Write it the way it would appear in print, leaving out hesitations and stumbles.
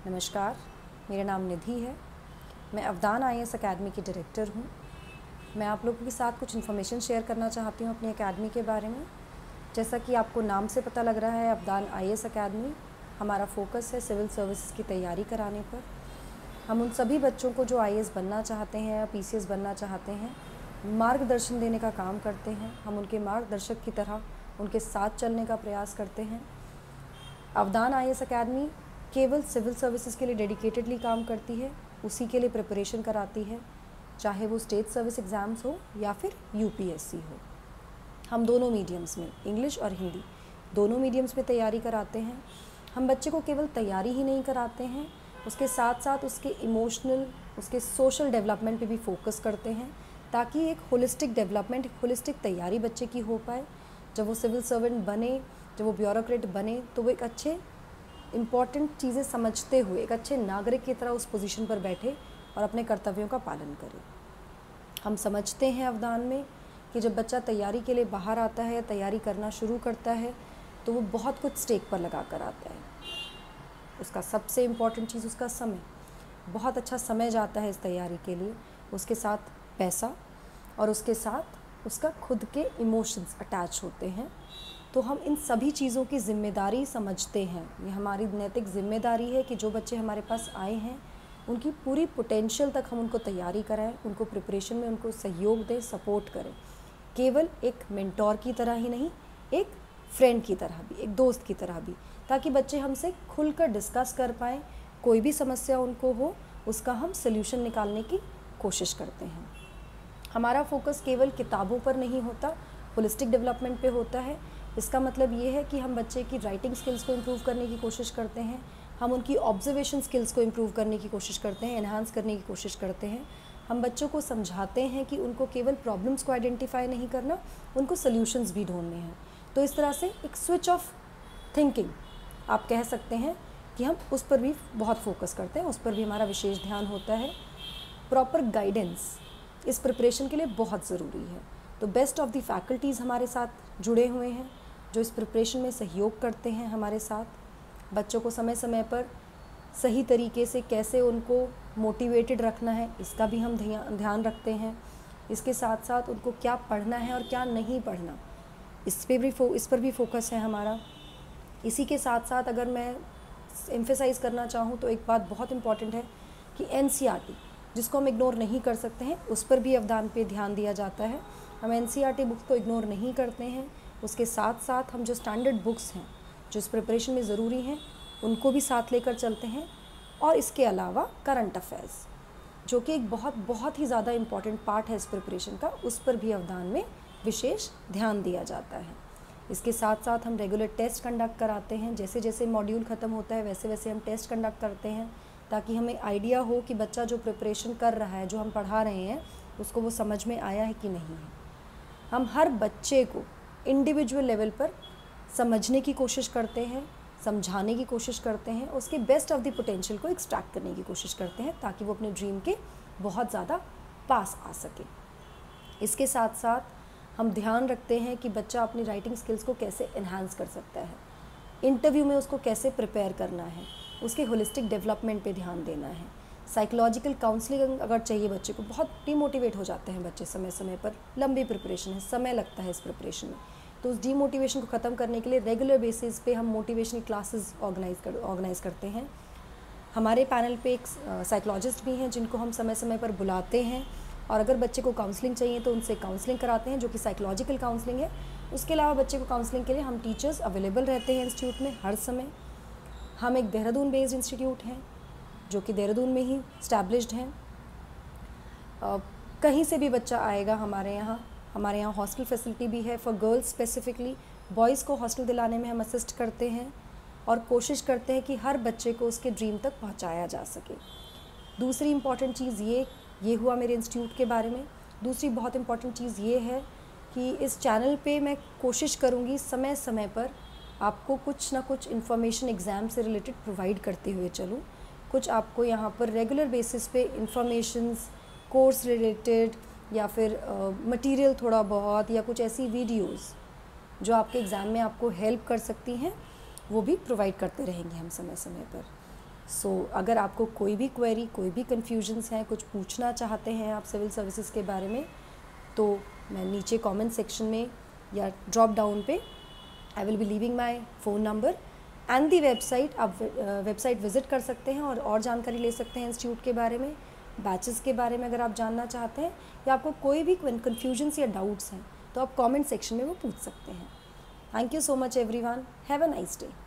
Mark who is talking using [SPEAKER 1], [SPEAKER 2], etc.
[SPEAKER 1] नमस्कार, मेरा नाम निधि है। मैं अवदान IAS अकेडमी की डायरेक्टर हूँ। मैं आप लोगों के साथ कुछ इन्फॉर्मेशन शेयर करना चाहती हूँ अपनी अकेडमी के बारे में। जैसा कि आपको नाम से पता लग रहा है, अवदान IAS अकेडमी हमारा फोकस है सिविल सर्विसेज की तैयारी कराने पर। हम उन सभी बच्चों को जो IAS बनना चाहते हैं या PCS बनना चाहते हैं, मार्गदर्शन देने का काम करते हैं। हम उनके मार्गदर्शक की तरह उनके साथ चलने का प्रयास करते हैं। अवदान IAS अकेडमी केवल सिविल सर्विसेज के लिए डेडिकेटेडली काम करती है, उसी के लिए प्रिपरेशन कराती है, चाहे वो स्टेट सर्विस एग्ज़ाम्स हो या फिर UPSC हो। हम दोनों मीडियम्स में, इंग्लिश और हिंदी दोनों मीडियम्स में तैयारी कराते हैं। हम बच्चे को केवल तैयारी ही नहीं कराते हैं, उसके साथ साथ उसके इमोशनल, उसके सोशल डेवलपमेंट पे भी फोकस करते हैं, ताकि एक होलिस्टिक डेवलपमेंट, होलिस्टिक तैयारी बच्चे की हो पाए। जब वो सिविल सर्वेंट बने, जब वो ब्यूरोक्रेट बने, तो वो एक अच्छे इम्पॉर्टेंट चीज़ें समझते हुए एक अच्छे नागरिक की तरह उस पोजीशन पर बैठे और अपने कर्तव्यों का पालन करे। हम समझते हैं अवदान में कि जब बच्चा तैयारी के लिए बाहर आता है, तैयारी करना शुरू करता है, तो वो बहुत कुछ स्टेक पर लगा कर आता है। उसका सबसे इम्पॉर्टेंट चीज़ उसका समय, बहुत अच्छा समय जाता है इस तैयारी के लिए। उसके साथ पैसा और उसके साथ उसका खुद के इमोशंस अटैच होते हैं। तो हम इन सभी चीज़ों की ज़िम्मेदारी समझते हैं। ये हमारी नैतिक ज़िम्मेदारी है कि जो बच्चे हमारे पास आए हैं, उनकी पूरी पोटेंशियल तक हम उनको तैयारी कराएं, उनको प्रिपरेशन में उनको सहयोग दें, सपोर्ट करें। केवल एक मेंटोर की तरह ही नहीं, एक फ्रेंड की तरह भी, एक दोस्त की तरह भी, ताकि बच्चे हमसे खुलकर डिस्कस कर पाएँ। कोई भी समस्या उनको हो, उसका हम सल्यूशन निकालने की कोशिश करते हैं। हमारा फोकस केवल किताबों पर नहीं होता, होलिस्टिक डेवलपमेंट पे होता है। इसका मतलब ये है कि हम बच्चे की राइटिंग स्किल्स को इम्प्रूव करने की कोशिश करते हैं, हम उनकी ऑब्जर्वेशन स्किल्स को इम्प्रूव करने की कोशिश करते हैं, एनहांस करने की कोशिश करते हैं। हम बच्चों को समझाते हैं कि उनको केवल प्रॉब्लम्स को आइडेंटिफाई नहीं करना, उनको सल्यूशंस भी ढूंढने हैं। तो इस तरह से एक स्विच ऑफ थिंकिंग आप कह सकते हैं कि हम उस पर भी बहुत फोकस करते हैं, उस पर भी हमारा विशेष ध्यान होता है। प्रॉपर गाइडेंस इस प्रिपरेशन के लिए बहुत ज़रूरी है। तो बेस्ट ऑफ द फैकल्टीज़ हमारे साथ जुड़े हुए हैं, जो इस प्रिपरेशन में सहयोग करते हैं हमारे साथ। बच्चों को समय समय पर सही तरीके से कैसे उनको मोटिवेटेड रखना है, इसका भी हम ध्यान रखते हैं। इसके साथ साथ उनको क्या पढ़ना है और क्या नहीं पढ़ना, इस पर भी फोकस है हमारा। इसी के साथ साथ अगर मैं एम्फेसाइज़ करना चाहूँ तो एक बात बहुत इम्पॉर्टेंट है कि NCERT, जिसको हम इग्नोर नहीं कर सकते हैं, उस पर भी अवदान पे ध्यान दिया जाता है। हम NCERT बुक्स को इग्नोर नहीं करते हैं। उसके साथ साथ हम जो स्टैंडर्ड बुक्स हैं, जो इस प्रिपरेशन में ज़रूरी हैं, उनको भी साथ लेकर चलते हैं। और इसके अलावा करंट अफेयर्स, जो कि एक बहुत ही ज़्यादा इम्पॉर्टेंट पार्ट है इस प्रिपरेशन का, उस पर भी अवदान में विशेष ध्यान दिया जाता है। इसके साथ साथ हम रेगुलर टेस्ट कंडक्ट कराते हैं। जैसे जैसे मॉड्यूल ख़त्म होता है, वैसे वैसे हम टेस्ट कंडक्ट करते हैं, ताकि हमें आइडिया हो कि बच्चा जो प्रिपरेशन कर रहा है, जो हम पढ़ा रहे हैं, उसको वो समझ में आया है कि नहीं है। हम हर बच्चे को इंडिविजुअल लेवल पर समझने की कोशिश करते हैं, समझाने की कोशिश करते हैं, उसके बेस्ट ऑफ द पोटेंशियल को एक्सट्रैक्ट करने की कोशिश करते हैं, ताकि वो अपने ड्रीम के बहुत ज़्यादा पास आ सके। इसके साथ साथ हम ध्यान रखते हैं कि बच्चा अपनी राइटिंग स्किल्स को कैसे एनहांस कर सकता है, इंटरव्यू में उसको कैसे प्रिपेयर करना है, उसके होलिस्टिक डेवलपमेंट पे ध्यान देना है। साइकोलॉजिकल काउंसलिंग अगर चाहिए बच्चे को, बहुत डिमोटिवेट हो जाते हैं बच्चे समय समय पर, लंबी प्रिपरेशन है, समय लगता है इस प्रिपरेशन में, तो उस डीमोटिवेशन को ख़त्म करने के लिए रेगुलर बेसिस पे हम मोटिवेशनल क्लासेस ऑर्गेनाइज़ करते हैं। हमारे पैनल पे एक साइकोलॉजिस्ट भी हैं, जिनको हम समय समय पर बुलाते हैं, और अगर बच्चे को काउंसलिंग चाहिए तो उनसे काउंसलिंग कराते हैं, जो कि साइकोलॉजिकल काउंसलिंग है। उसके अलावा बच्चे को काउंसलिंग के लिए हम टीचर्स अवेलेबल रहते हैं इंस्टीट्यूट में हर समय। हम एक देहरादून बेस्ड इंस्टीट्यूट हैं, जो कि देहरादून में ही स्टैब्लिश्ड हैं। कहीं से भी बच्चा आएगा हमारे यहाँ हॉस्टल फैसिलिटी भी है फॉर गर्ल्स स्पेसिफिकली। बॉयज़ को हॉस्टल दिलाने में हम असिस्ट करते हैं और कोशिश करते हैं कि हर बच्चे को उसके ड्रीम तक पहुंचाया जा सके। दूसरी इम्पॉर्टेंट चीज़ ये हुआ मेरे इंस्टीट्यूट के बारे में। दूसरी बहुत इम्पॉर्टेंट चीज़ ये है कि इस चैनल पे मैं कोशिश करूँगी समय समय पर आपको कुछ ना कुछ इन्फॉर्मेशन एग्ज़ाम से रिलेटेड प्रोवाइड करते हुए चलूँ। कुछ आपको यहाँ पर रेगुलर बेसिस पे इन्फॉर्मेशंस, कोर्स रिलेटेड, या फिर मटेरियल थोड़ा बहुत, या कुछ ऐसी वीडियोस जो आपके एग्ज़ाम में आपको हेल्प कर सकती हैं, वो भी प्रोवाइड करते रहेंगे हम समय समय पर। अगर आपको कोई भी क्वेरी, कोई भी कन्फ्यूजन्स हैं, कुछ पूछना चाहते हैं आप सिविल सर्विसेज के बारे में, तो मैं नीचे कमेंट सेक्शन में या ड्रॉप डाउन पे I will be leaving my phone number and the website. आप वेबसाइट विज़िट कर सकते हैं और जानकारी ले सकते हैं इंस्टीट्यूट के बारे में, बैचेस के बारे में अगर आप जानना चाहते हैं, या आपको कोई भी कन्फ्यूजन्स या डाउट्स हैं तो आप कमेंट सेक्शन में वो पूछ सकते हैं। Thank you so much everyone, have a nice day.